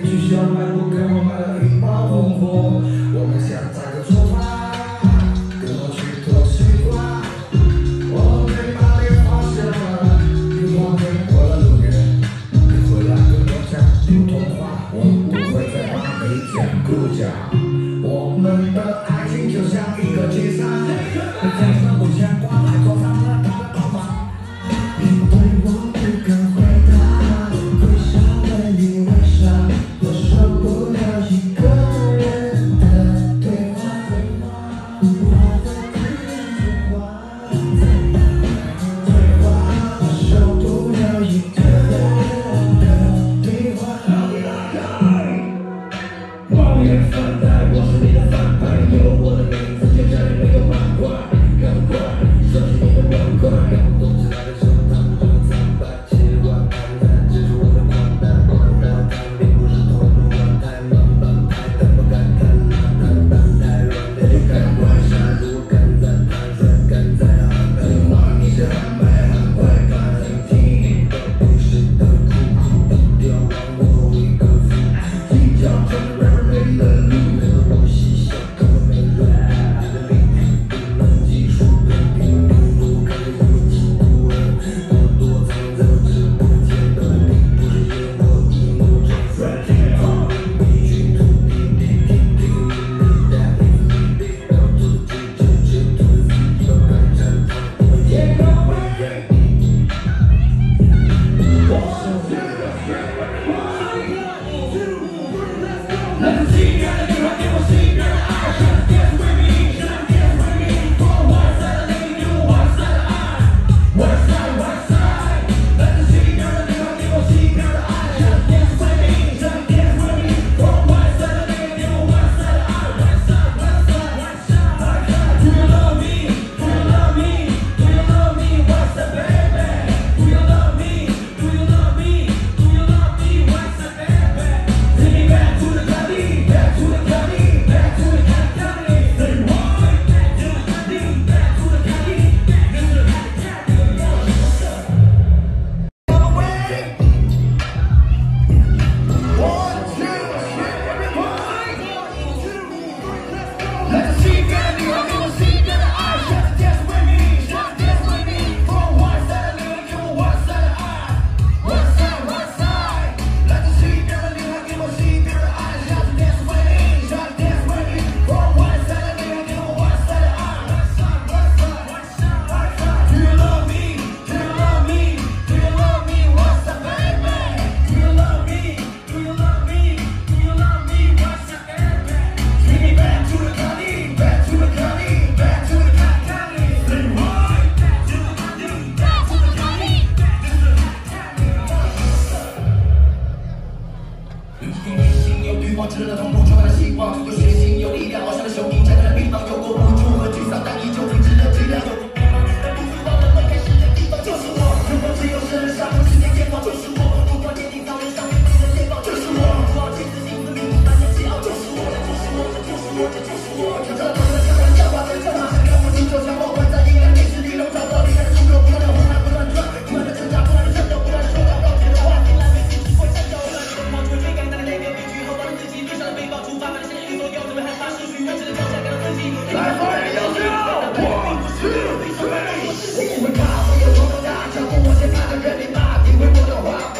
去小卖部给我买了一包红火。我们想找个出发，跟我去偷西瓜。我被把脸发现了，你往前过了路远，你回来跟我讲普通话，我不会再帮你讲故讲。我们的爱情就像一个街上，你在什么牵挂，还坐上了他的宝马。你对我不敢回答，微笑为你微笑，我受不了一个人的对话，我的对话，我受不了一个人的对话。谎言反派，我是你的反派，有我的名字就像你没有漫画，赶快收拾你的碗筷，让我懂起来的时候他们就惨败，希望看淡，这是我的狂诞，狂诞，他们并不是同路人，太慢半拍，但不敢看烂，太笨太软，别去看怪杀，如果敢在盘旋，敢在安排，话你是安排，很快把人听都不是的苦苦低调，让我一个负计较，真的让人没了路，没了我细想，根本没人，你的力不能计数，偏偏不如看着我嫉妒人，多藏在我直播间的你，不是因我一怒中摔地方，你去土地地听听你的大意，不要自己就自己，要敢站场，我也要为你。来自西边的女孩给我西边的爱，想 dance with me， 想 dance with me， 从West Side的你给我 West Side 的爱 ，West Side West Side， 来自西边的女孩给我西边的爱，想 dance with me， 想 dance with me， 从West Side 的你给我 West Side 的爱 ，West Side West Side West Side， Do you love me? Do you love me? Do you love me? West Side baby? Do you love me? Do you love me? Do you love me? West Side baby? Take me back to the Cali, back to the Cali, back to the Cali. Say what? Back to the Cali, back to the Cali, back to the Cali. One, two, three, let's see, baby, I can see that I shall dance with me, shall dance with me. From one side, to one side, one side, one side. Let's see, baby, I can see that I shall dance with me, shall dance with me. From one side, to one side, one side, one side, one side, one side. Do you love me? Do you love me? Do you love me? What's up, baby? Do you love me? Do you love me? Do you love me? What's up, baby? Take me back to the Cali, back to the Cali, back to the Cali. Say what? Back to the Cali, back to the Cali, back to the Cali. 有一点内心有欲望，炙热的痛苦，充满了希望，有血性，有力量，翱翔的雄鹰，站在了地方，有过无助和沮丧，但依旧挺直的脊梁，有过迷茫，但不知道人们开始的地方就是我。如果只有神杀，不是天肩膀就是我，不管年龄高人上面对的肩膀就是我，不好坚持幸福命运，满眼桀骜就是我，这就是我，这就是我，这就是我。挑战他们，挑战要把人战马，想要我进就像我关在阴暗电视里，笼罩到离开的出口，不断的呼喊，不断转，不断的挣扎，不断的战斗，不断的说到告别的话，从来没停止过战斗。不断的奔跑，只会追赶，那个代表悲剧，后方的自己，对上了背包，出发，反正现在与所有，只会害怕失去，我只能跳下感到自己。来吧，要跳，我是你，我会怕，我有多大，脚步我先踏着人力马，体会我的话。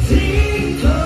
尽头。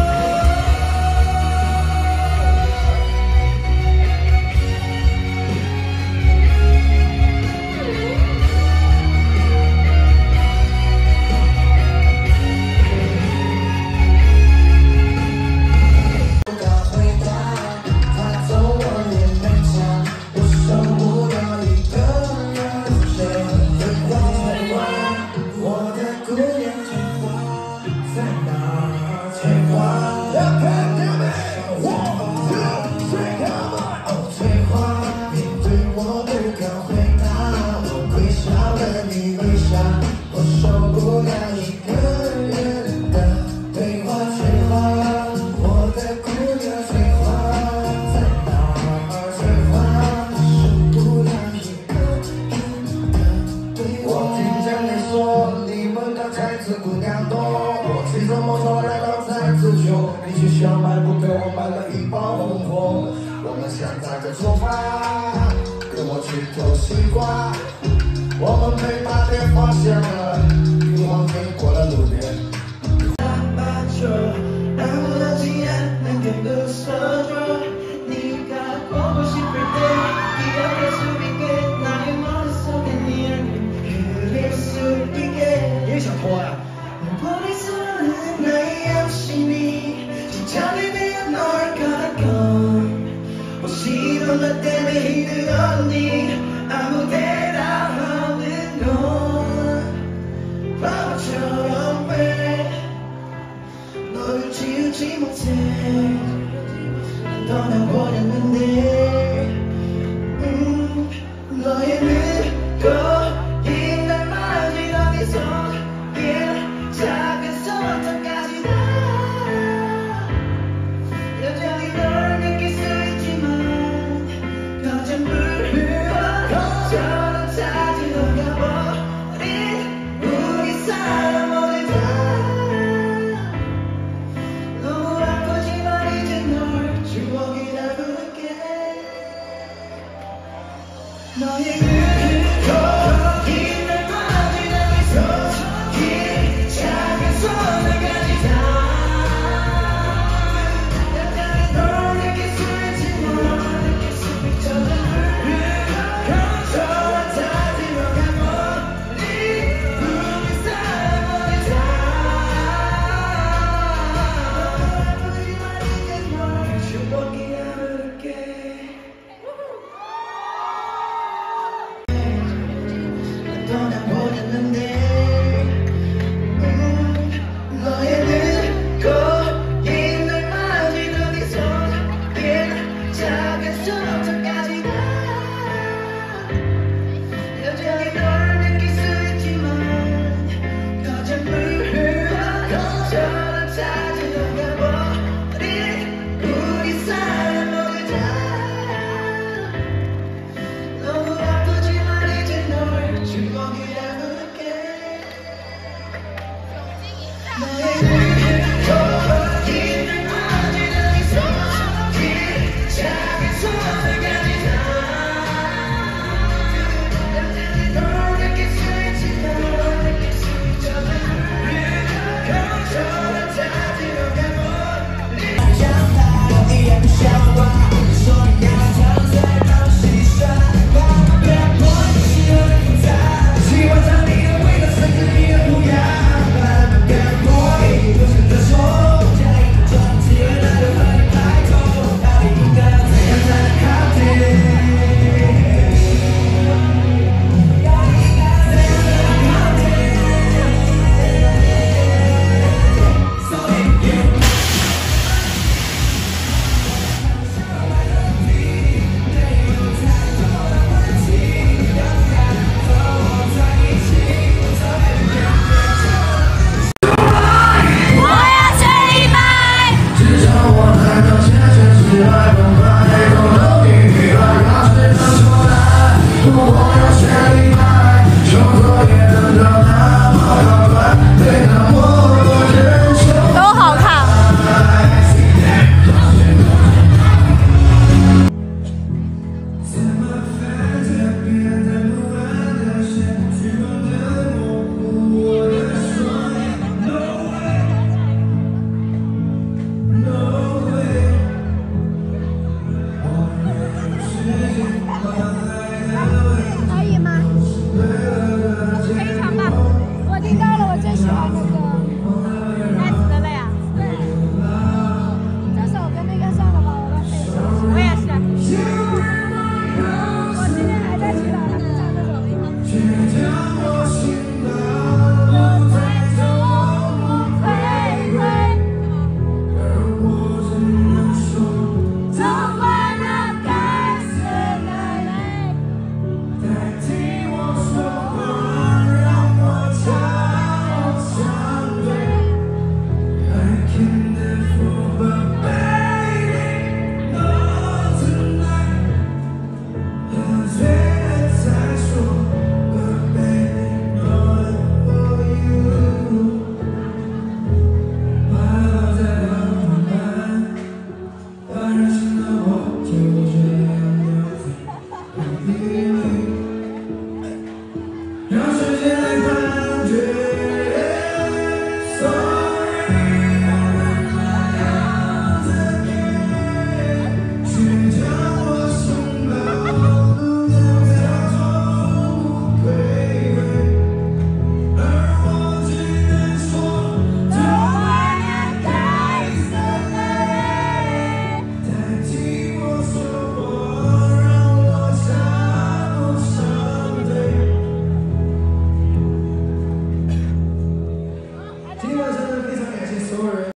你去想买不对，我买了一包红火。我们现在的做法，跟我去偷西瓜。我们被大爹发现了，玉皇飞过了路边。打球，让我的亲爱能给的射球，你看我不是被对，一样的是比给，那也没得说给你而已，也是比给。也想拖呀？我的所有那样是你。家里没有哪儿敢讲，我希望那对你的你，아무데나 하는 건 바보처럼 왜 너를 지우지 못해 넌